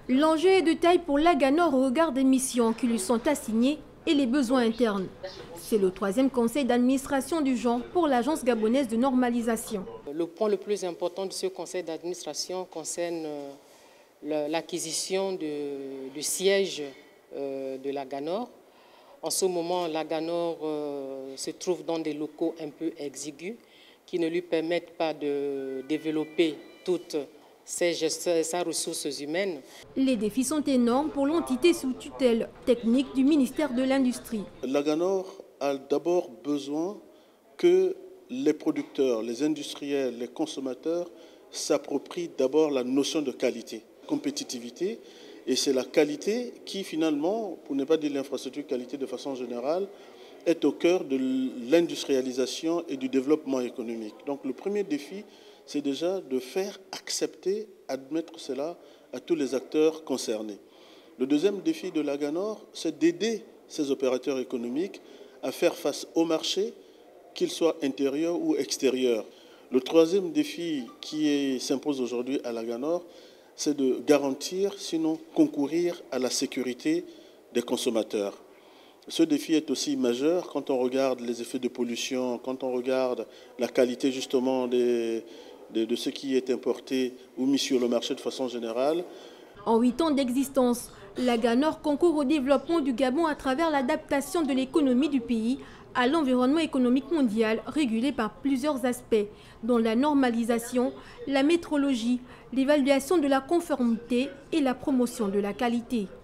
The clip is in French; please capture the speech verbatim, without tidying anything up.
L'enjeu est de taille pour l'Aganor au regard des missions qui lui sont assignées et les besoins internes. C'est le troisième conseil d'administration du genre pour l'Agence gabonaise de normalisation. Le point le plus important de ce conseil d'administration concerne l'acquisition du siège de l'Aganor. En ce moment, l'Aganor se trouve dans des locaux un peu exigus qui ne lui permettent pas de développer toutes ses, ses ressources humaines. Les défis sont énormes pour l'entité sous tutelle technique du ministère de l'Industrie. L'Aganor a d'abord besoin que les producteurs, les industriels, les consommateurs s'approprient d'abord la notion de qualité, compétitivité. Et c'est la qualité qui finalement, pour ne pas dire l'infrastructure qualité de façon générale, est au cœur de l'industrialisation et du développement économique. Donc le premier défi, c'est déjà de faire accepter, admettre cela à tous les acteurs concernés. Le deuxième défi de l'Aganor, c'est d'aider ces opérateurs économiques à faire face au marché, qu'ils soient intérieurs ou extérieurs. Le troisième défi qui s'impose aujourd'hui à l'Aganor, c'est de garantir, sinon concourir à la sécurité des consommateurs. Ce défi est aussi majeur quand on regarde les effets de pollution, quand on regarde la qualité justement des, de, de ce qui est importé ou mis sur le marché de façon générale. En huit ans d'existence, l'Aganor concourt au développement du Gabon à travers l'adaptation de l'économie du pays à l'environnement économique mondial régulé par plusieurs aspects, dont la normalisation, la métrologie, l'évaluation de la conformité et la promotion de la qualité.